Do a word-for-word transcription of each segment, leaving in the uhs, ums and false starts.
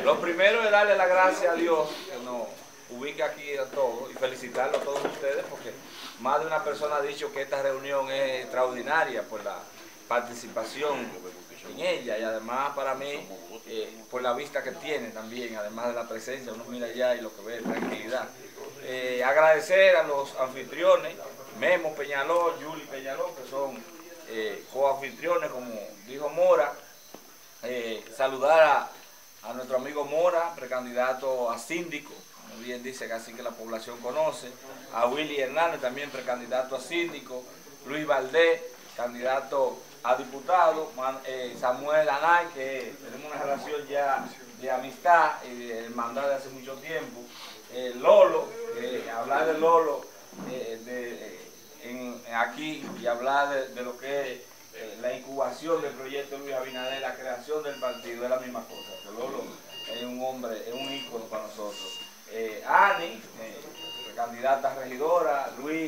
Lo primero es darle la gracia a Dios que nos ubica aquí a todos y felicitarlos a todos ustedes porque más de una persona ha dicho que esta reunión es extraordinaria por la participación en ella y además para mí eh, por la vista que tiene también, además de la presencia, uno mira allá y lo que ve es tranquilidad. Eh, agradecer a los anfitriones, Memo Peñaló, Yuli Peñaló, que son eh, coanfitriones, como dijo Mora. Eh, saludar a, a nuestro amigo Mora, precandidato a síndico, como bien dice, casi que la población conoce, a Willy Hernández, también precandidato a síndico, Luis Valdés, candidato a diputado, eh, Samuel Anay, que tenemos una relación ya de amistad y de hermandad de hace mucho tiempo, eh, Lolo, eh, hablar de Lolo eh, de, eh, en, aquí y hablar de, de lo que es eh, la incubación del proyecto Luis Abinader, la creación del partido, es la misma cosa. Lolo es un hombre, es un ícono para nosotros. Eh, Ani, eh, candidata a regidora, Luis,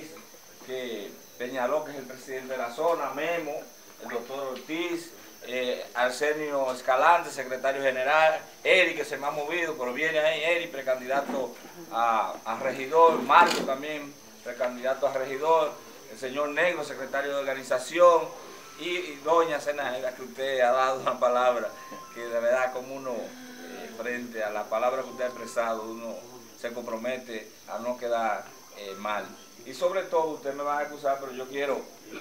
que Peñaló, que es el presidente de la zona, Memo, el doctor Ortiz, eh, Arsenio Escalante, secretario general, Eri, que se me ha movido, pero viene ahí, Eri, precandidato a, a regidor, Marco también, precandidato a regidor, el señor Negro, secretario de organización, y, y doña Zenaida, que usted ha dado una palabra, que de verdad como uno, eh, frente a la palabra que usted ha expresado, uno se compromete a no quedar eh, mal. Y sobre todo, usted me va a excusar, pero yo quiero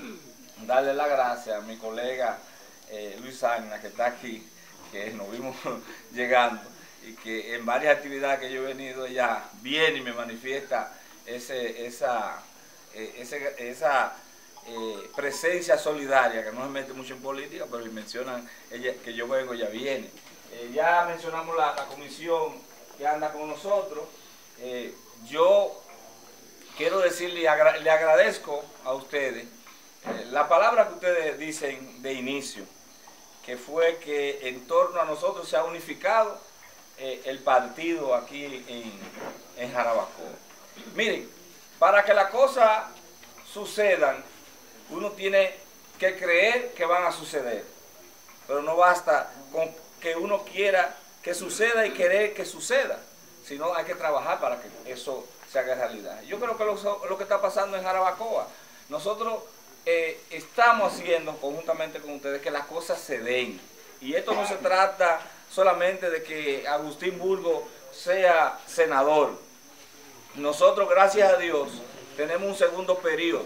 darle la gracia a mi colega eh, Luis Agna, que está aquí, que nos vimos llegando, y que en varias actividades que yo he venido allá, viene y me manifiesta ese, esa, eh, ese, esa eh, presencia solidaria, que no se mete mucho en política, pero mencionan ella, que yo vengo, ya viene. Eh, ya mencionamos la, la comisión que anda con nosotros. Eh, yo quiero decirle, le agradezco a ustedes eh, la palabra que ustedes dicen de inicio, que fue que en torno a nosotros se ha unificado eh, el partido aquí en, en Jarabacoa. Miren, para que las cosas sucedan, uno tiene que creer que van a suceder, pero no basta con que uno quiera que suceda y querer que suceda, sino hay que trabajar para que eso se haga realidad. Yo creo que lo, lo que está pasando en Jarabacoa, nosotros eh, estamos haciendo conjuntamente con ustedes que las cosas se den. Y esto no se trata solamente de que Agustín Burgos sea senador. Nosotros, gracias a Dios, tenemos un segundo periodo.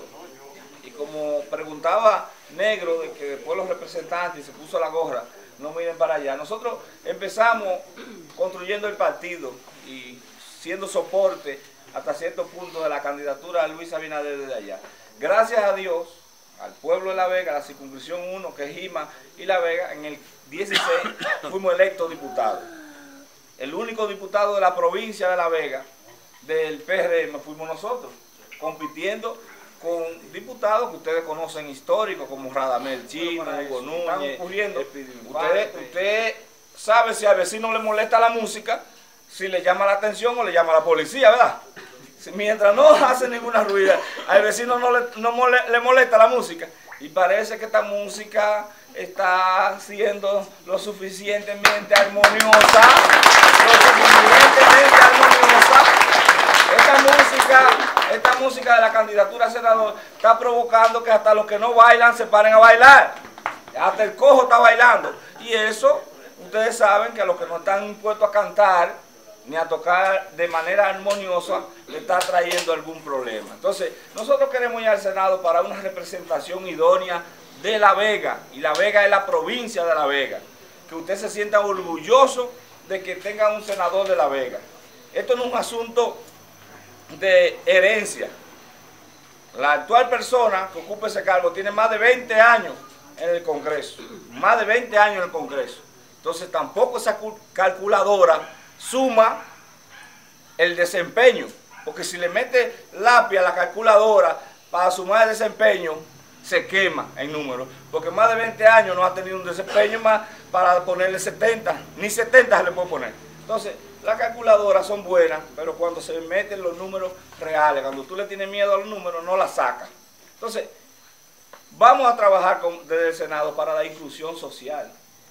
Y como preguntaba Negro, de que después los representantes se puso la gorra, no miren para allá. Nosotros empezamos construyendo el partido y siendo soporte hasta cierto punto de la candidatura de Luis Abinader desde allá. Gracias a Dios, al pueblo de La Vega, la circunscripción uno, que es Jima y La Vega, en el dieciséis fuimos electos diputados. El único diputado de la provincia de La Vega, del P R M, fuimos nosotros, compitiendo con diputados que ustedes conocen históricos, como Radamel Chino, Hugo Núñez. Usted, usted sabe si al vecino le molesta la música, si le llama la atención o le llama a la policía, ¿verdad? Mientras no hace ninguna ruida, al vecino no, le, no mole, le molesta la música. Y parece que esta música está siendo lo suficientemente armoniosa, lo suficientemente armoniosa. Esta música, esta música de la candidatura a senador está provocando que hasta los que no bailan se paren a bailar. Hasta el cojo está bailando. Y eso, ustedes saben que a los que no están impuestos a cantar ni a tocar de manera armoniosa, le está trayendo algún problema. Entonces, nosotros queremos ir al Senado para una representación idónea de La Vega, y La Vega es la provincia de La Vega. Que usted se sienta orgulloso de que tenga un senador de La Vega. Esto no es un asunto de herencia. La actual persona que ocupa ese cargo tiene más de veinte años en el Congreso. Más de veinte años en el Congreso. Entonces, tampoco esa calculadora suma el desempeño, porque si le mete lápiz a la calculadora para sumar el desempeño, se quema el número, porque más de veinte años no ha tenido un desempeño más para ponerle setenta, ni setenta se le puede poner. Entonces, las calculadoras son buenas, pero cuando se meten los números reales, cuando tú le tienes miedo a los números, no las sacas. Entonces, vamos a trabajar con, desde el Senado para la inclusión social.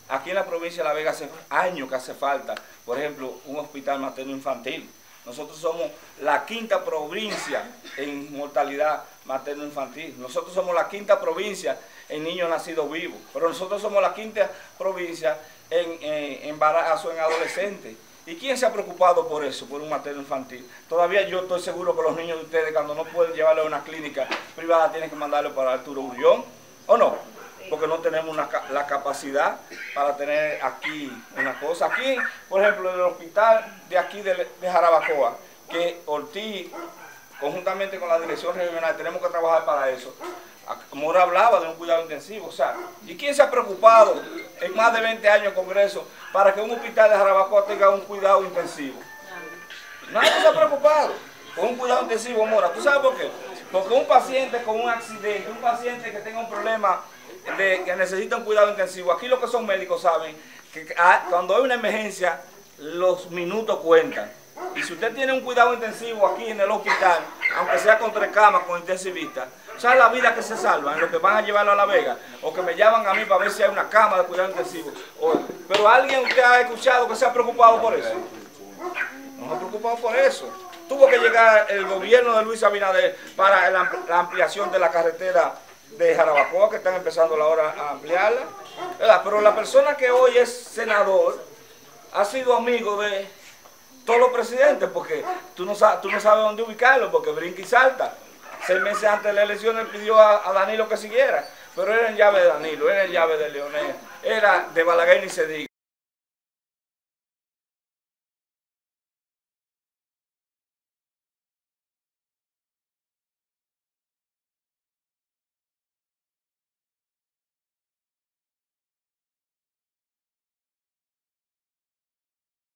Aquí en la provincia de La Vega hace años que hace falta, por ejemplo, un hospital materno infantil. Nosotros somos la quinta provincia en mortalidad materno infantil. Nosotros somos la quinta provincia en niños nacidos vivos. Pero nosotros somos la quinta provincia en, en embarazo en adolescentes. ¿Y quién se ha preocupado por eso, por un materno infantil? Todavía yo estoy seguro que los niños de ustedes, cuando no pueden llevarlo a una clínica privada, tienen que mandarlo para Arturo Grullón, ¿o no? Porque no tenemos una, la capacidad para tener aquí una cosa. Aquí, por ejemplo, en el hospital de aquí de, de Jarabacoa, que Ortiz, conjuntamente con la dirección regional, tenemos que trabajar para eso. Mora hablaba de un cuidado intensivo, o sea, ¿y quién se ha preocupado en más de veinte años en Congreso para que un hospital de Jarabacoa tenga un cuidado intensivo? Nadie se ha preocupado con un cuidado intensivo, Mora. ¿Tú sabes por qué? Porque un paciente con un accidente, un paciente que tenga un problema de que necesita un cuidado intensivo, aquí los que son médicos saben que cuando hay una emergencia, los minutos cuentan. Y si usted tiene un cuidado intensivo aquí en el hospital, aunque sea con tres camas, con intensivista, ¿sabe la vida que se salva en lo que van a llevarlo a La Vega? O que me llaman a mí para ver si hay una cama de cuidado intensivo. O, pero ¿alguien usted ha escuchado que se ha preocupado por eso? No se ha preocupado por eso. Tuvo que llegar el gobierno de Luis Abinader para la ampliación de la carretera de Jarabacoa, que están empezando ahora a ampliarla. ¿Verdad? Pero la persona que hoy es senador ha sido amigo de todos los presidentes, porque tú no sabes, tú no sabes dónde ubicarlo, porque brinca y salta. Seis meses antes de la elección él pidió a, a Danilo que siguiera, pero era en llave de Danilo, era en llave de Leonel, era de Balaguer ni se diga.